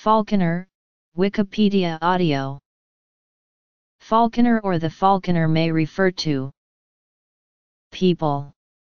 Falconer, Wikipedia audio. Falconer or the falconer may refer to people,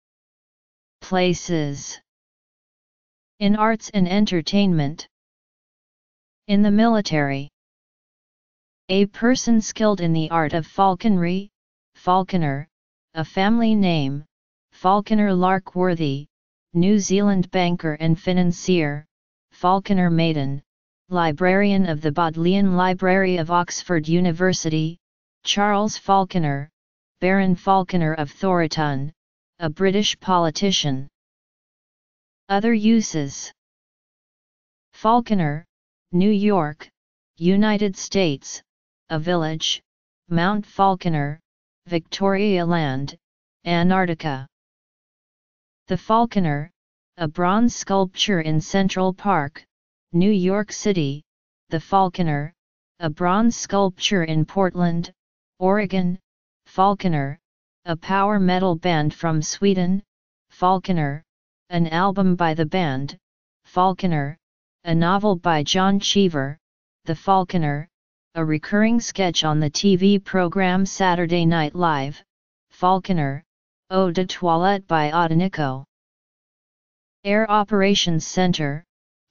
places, in arts and entertainment, in the military. A person skilled in the art of falconry, falconer, a family name, Falconer Larkworthy, New Zealand banker and financier, Falconer Maiden, librarian of the Bodleian Library of Oxford University, Charles Falconer, Baron Falconer of Thoroton, a British politician. Other uses: Falconer, New York, United States, a village, Mount Falconer, Victoria Land, Antarctica. The Falconer, a bronze sculpture in Central Park, New York City. The Falconer, a bronze sculpture in Portland, Oregon. Falconer, a power metal band from Sweden. Falconer, an album by the band. Falconer, a novel by John Cheever. The Falconer, a recurring sketch on the TV program Saturday Night Live. Falconer, Eau de Toilette by Autanico. Air Operations Center,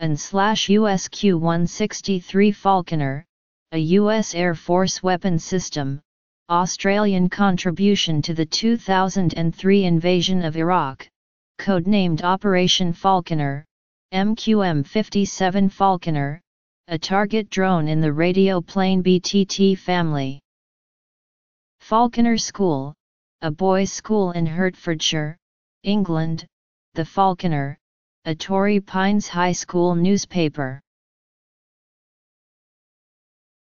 AN/USQ-163 Falconer, a U.S. Air Force weapon system, Australian contribution to the 2003 invasion of Iraq, codenamed Operation Falconer. MQM-57 Falconer, a target drone in the radio plane BTT family. Falconer School, a boys' school in Hertfordshire, England. The Falconer, a Torrey Pines High School newspaper.